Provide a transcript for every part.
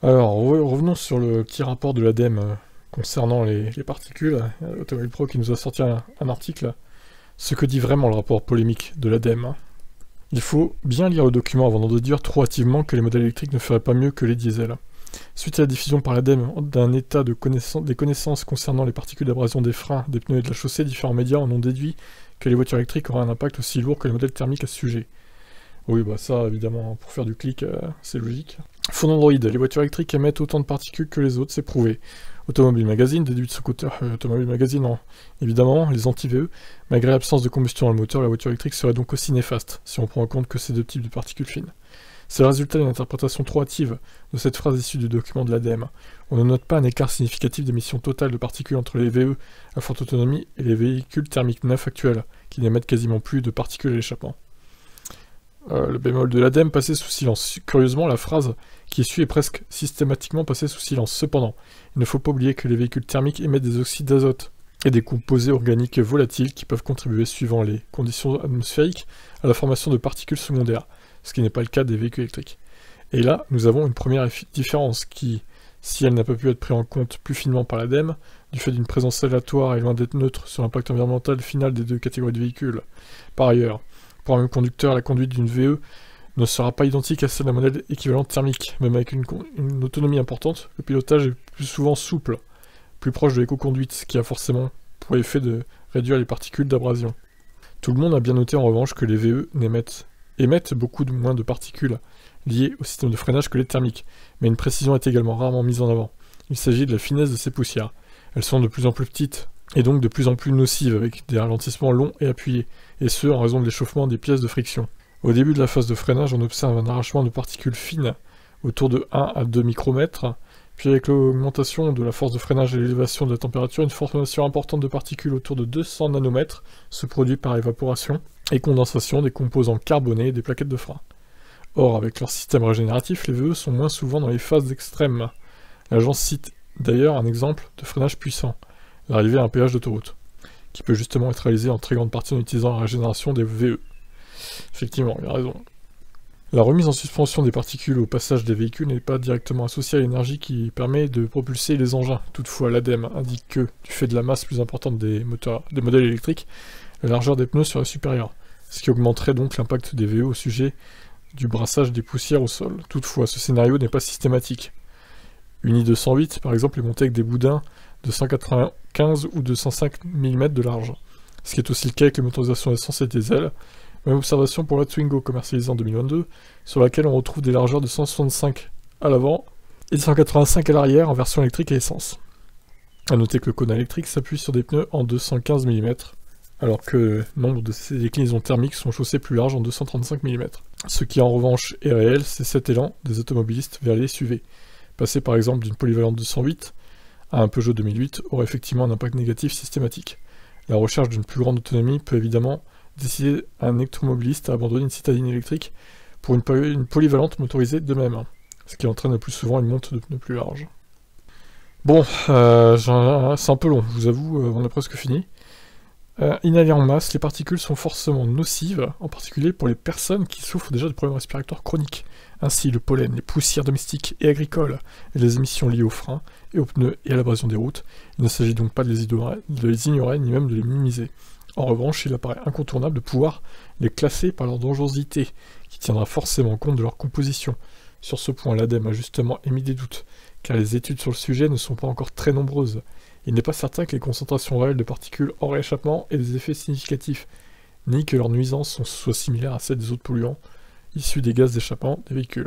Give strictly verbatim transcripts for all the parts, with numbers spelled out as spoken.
Alors, re- revenons sur le petit rapport de l'ADEME euh, concernant les, les particules. Euh, Automobile Pro qui nous a sorti un, un article. Ce que dit vraiment le rapport polémique de l'ADEME. hein. Il faut bien lire le document avant d'en déduire trop hâtivement que les modèles électriques ne feraient pas mieux que les diesels. Suite à la diffusion par l'ADEME d'un état de connaissance, des connaissances concernant les particules d'abrasion des freins, des pneus et de la chaussée, différents médias en ont déduit que les voitures électriques auraient un impact aussi lourd que les modèles thermiques à ce sujet. Oui, bah ça, évidemment, pour faire du clic, euh, c'est logique. Fond Android, les voitures électriques émettent autant de particules que les autres, c'est prouvé. Automobile Magazine déduit de ce côté, euh, Automobile Magazine, non. Évidemment, les anti-V E, malgré l'absence de combustion dans le moteur, la voiture électrique serait donc aussi néfaste, si on prend en compte que ces deux types de particules fines. C'est le résultat d'une interprétation trop hâtive de cette phrase issue du document de l'ADEME. On ne note pas un écart significatif d'émissions totales de particules entre les V E à forte autonomie et les véhicules thermiques neufs actuels, qui n'émettent quasiment plus de particules à l'échappement. Euh, le bémol de l'ADEME passé sous silence. Curieusement, la phrase qui suit est presque systématiquement passée sous silence. Cependant, il ne faut pas oublier que les véhicules thermiques émettent des oxydes d'azote et des composés organiques volatiles qui peuvent contribuer, suivant les conditions atmosphériques, à la formation de particules secondaires, ce qui n'est pas le cas des véhicules électriques. Et là, nous avons une première différence qui, si elle n'a pas pu être prise en compte plus finement par l'ADEME, du fait d'une présence aléatoire et loin d'être neutre sur l'impact environnemental final des deux catégories de véhicules. Par ailleurs, pour un même conducteur, la conduite d'une V E ne sera pas identique à celle d'un modèle équivalent thermique. Même avec une, une autonomie importante, le pilotage est plus souvent souple, plus proche de l'éco-conduite, ce qui a forcément pour effet de réduire les particules d'abrasion. Tout le monde a bien noté en revanche que les V E émettent, émettent beaucoup de moins de particules liées au système de freinage que les thermiques, mais une précision est également rarement mise en avant. Il s'agit de la finesse de ces poussières. Elles sont de plus en plus petites, et donc de plus en plus nocives, avec des ralentissements longs et appuyés, et ce en raison de l'échauffement des pièces de friction. Au début de la phase de freinage, on observe un arrachement de particules fines, autour de un à deux micromètres, puis avec l'augmentation de la force de freinage et l'élévation de la température, une formation importante de particules autour de deux cents nanomètres se produit par évaporation et condensation des composants carbonés des plaquettes de frein. Or, avec leur système régénératif, les V E sont moins souvent dans les phases extrêmes. L'agence cite d'ailleurs un exemple de freinage puissant, l'arrivée à un péage d'autoroute, qui peut justement être réalisé en très grande partie en utilisant la régénération des V E. Effectivement, il a raison. La remise en suspension des particules au passage des véhicules n'est pas directement associée à l'énergie qui permet de propulser les engins. Toutefois, l'ADEME indique que, du fait de la masse plus importante des, moteurs, des modèles électriques, la largeur des pneus serait supérieure, ce qui augmenterait donc l'impact des V E au sujet du brassage des poussières au sol. Toutefois, ce scénario n'est pas systématique. Une I deux cent huit, par exemple, est montée avec des boudins de cent quatre-vingt-quinze ou deux cent cinq millimètres de large, ce qui est aussi le cas avec les motorisations essence et diesel. Même observation pour la Twingo commercialisée en deux mille vingt-deux, sur laquelle on retrouve des largeurs de cent soixante-cinq à l'avant et de cent quatre-vingt-cinq à l'arrière en version électrique et essence. A noter que le Kona électrique s'appuie sur des pneus en deux cent quinze millimètres, alors que nombre de ces déclinaisons thermiques sont chaussées plus larges en deux cent trente-cinq millimètres. Ce qui en revanche est réel, c'est cet élan des automobilistes vers les S U V. Passer par exemple d'une polyvalente deux cent huit à un Peugeot deux mille huit aurait effectivement un impact négatif systématique. La recherche d'une plus grande autonomie peut évidemment décider un électromobiliste à abandonner une citadine électrique pour une, poly une polyvalente motorisée de même, ce qui entraîne le plus souvent une monte de pneus plus large. Bon, euh, c'est un peu long, je vous avoue, euh, on a presque fini. Euh, inhalées en masse, les particules sont forcément nocives, en particulier pour les personnes qui souffrent déjà de problèmes respiratoires chroniques. Ainsi, le pollen, les poussières domestiques et agricoles, et les émissions liées aux freins et aux pneus et à l'abrasion des routes. Il ne s'agit donc pas de les, ignorer, de les ignorer, ni même de les minimiser. En revanche, il apparaît incontournable de pouvoir les classer par leur dangerosité, qui tiendra forcément compte de leur composition. Sur ce point, l'ADEME a justement émis des doutes, car les études sur le sujet ne sont pas encore très nombreuses. Il n'est pas certain que les concentrations réelles de particules hors échappement aient des effets significatifs, ni que leurs nuisances soient similaires à celles des autres polluants issus des gaz d'échappement des véhicules.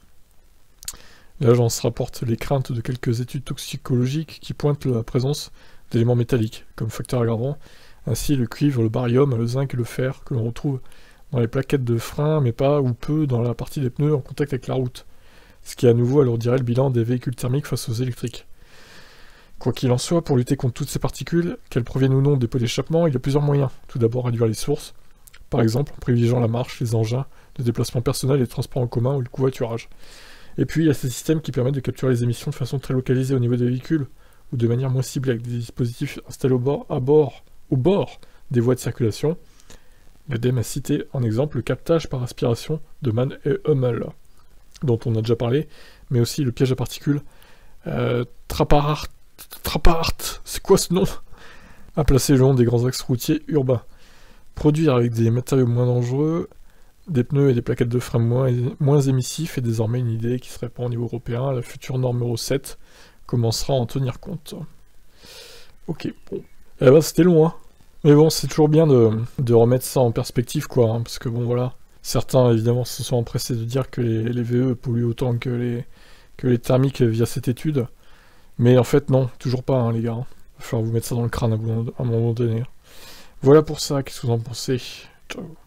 L'agence rapporte les craintes de quelques études toxicologiques qui pointent la présence d'éléments métalliques, comme facteur aggravant, ainsi le cuivre, le barium, le zinc et le fer que l'on retrouve dans les plaquettes de frein, mais pas ou peu dans la partie des pneus en contact avec la route, ce qui à nouveau alourdirait le bilan des véhicules thermiques face aux électriques. Quoi qu'il en soit, pour lutter contre toutes ces particules, qu'elles proviennent ou non des pots d'échappement, il y a plusieurs moyens. Tout d'abord, réduire les sources, par exemple en privilégiant la marche, les engins de déplacement personnel et les transports en commun ou le covoiturage. Et puis, il y a ces systèmes qui permettent de capturer les émissions de façon très localisée au niveau des véhicules, ou de manière moins ciblée avec des dispositifs installés au bord, à bord, au bord des voies de circulation. L'ADEME a cité en exemple le captage par aspiration de Mann et Hummel. dont on a déjà parlé, mais aussi le piège à particules. Euh, Trapart, Trapart, c'est quoi ce nom? À placer le long des grands axes routiers urbains. Produire avec des matériaux moins dangereux, des pneus et des plaquettes de frein moins, moins émissifs est désormais une idée qui se répand au niveau européen. La future norme Euro sept commencera à en tenir compte. Ok, bon. Eh ben c'était long, hein. Mais bon, c'est toujours bien de, de remettre ça en perspective, quoi, hein, parce que bon, voilà. Certains, évidemment, se sont empressés de dire que les, les V E polluent autant que les, que les thermiques via cette étude. Mais en fait, non, toujours pas, hein, les gars. Il va falloir vous mettre ça dans le crâne à un moment donné. Voilà pour ça, qu'est-ce que vous en pensez? Ciao.